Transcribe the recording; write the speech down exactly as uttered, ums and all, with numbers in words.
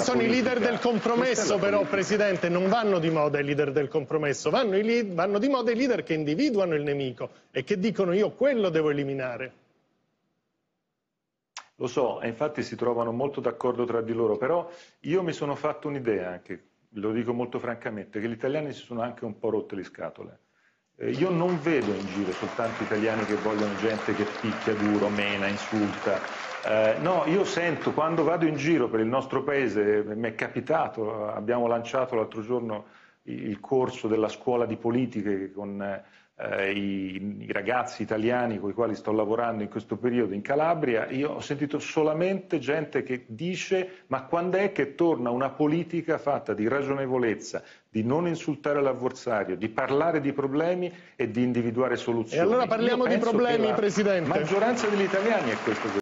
sono i leader del compromesso, però, Presidente, non vanno di moda i leader del compromesso, vanno, i vanno di moda i leader che individuano il nemico e che dicono io quello devo eliminare. Lo so, e infatti si trovano molto d'accordo tra di loro, però io mi sono fatto un'idea anche, lo dico molto francamente, che gli italiani si sono anche un po' rotte le scatole. Eh, io non vedo in giro soltanto italiani che vogliono gente che picchia duro, mena, insulta. Eh, no, io sento, quando vado in giro per il nostro paese, mi è capitato, abbiamo lanciato l'altro giorno il corso della scuola di politiche con eh, i, i ragazzi italiani con i quali sto lavorando in questo periodo in Calabria. Io ho sentito solamente gente che dice ma quando è che torna una politica fatta di ragionevolezza, di non insultare l'avversario, di parlare di problemi e di individuare soluzioni. E allora parliamo di problemi, Presidente. La maggioranza degli italiani è questo.